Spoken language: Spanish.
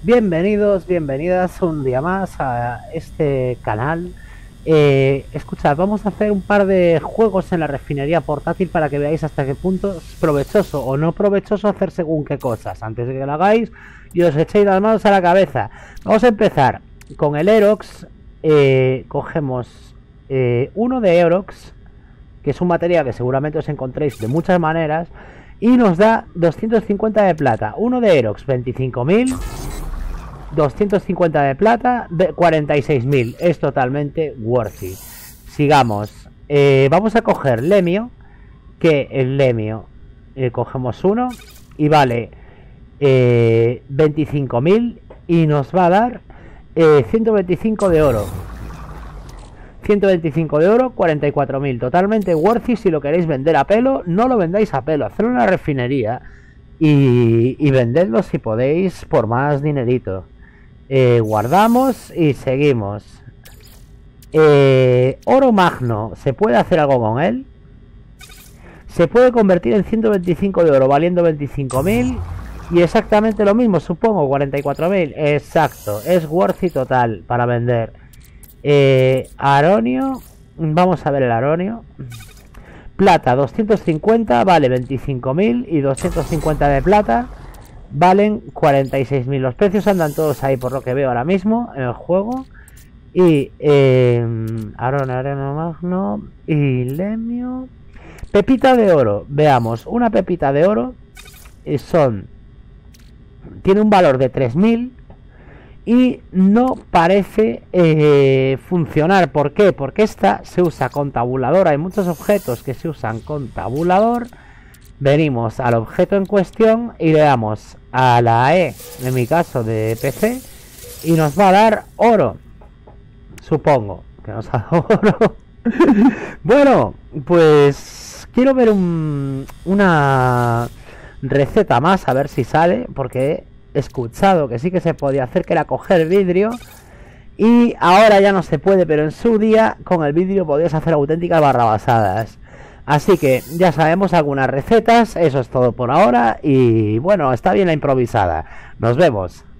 Bienvenidos, bienvenidas un día más a este canal. Escuchad, vamos a hacer un par de juegos en la refinería portátil para que veáis hasta qué punto es provechoso o no provechoso hacer según qué cosas. Antes de que lo hagáis y os echéis las manos a la cabeza. Vamos a empezar con el Aerox. Cogemos uno de Aerox, que es un material que seguramente os encontréis de muchas maneras, y nos da 250 de plata. Uno de Aerox, 25.000. 250 de plata, de 46.000. Es totalmente worthy. Sigamos. Vamos a coger Lemio, que el Lemio cogemos uno y vale 25.000 y nos va a dar 125 de oro. 125 de oro, 44.000. Totalmente worthy. Si lo queréis vender a pelo, no lo vendáis a pelo. Hacedlo en la refinería y vendedlo si podéis por más dinerito. Guardamos y seguimos. Oro magno, ¿se puede hacer algo con él? Se puede convertir en 125 de oro valiendo 25.000 y exactamente lo mismo, supongo, 44.000. Exacto, es worthy total para vender. Aronio, vamos a ver el aronio. Plata 250 vale 25.000 y 250 de plata valen 46.000. Los precios andan todos ahí por lo que veo ahora mismo en el juego. Y Arono magno y Lemio. Pepita de oro, veamos, una pepita de oro tiene un valor de 3.000 y no parece funcionar. ¿Por qué? Porque esta se usa con tabulador. Hay muchos objetos que se usan con tabulador. Venimos al objeto en cuestión y le damos a la E, en mi caso de PC, y nos va a dar oro. Supongo que nos ha dado oro. Bueno, pues quiero ver una receta más, a ver si sale, porque he escuchado que sí que se podía hacer, que era coger vidrio. Y ahora ya no se puede, pero en su día con el vidrio podías hacer auténticas barrabasadas. Así que ya sabemos algunas recetas. Eso es todo por ahora. Y bueno, está bien la improvisada. Nos vemos.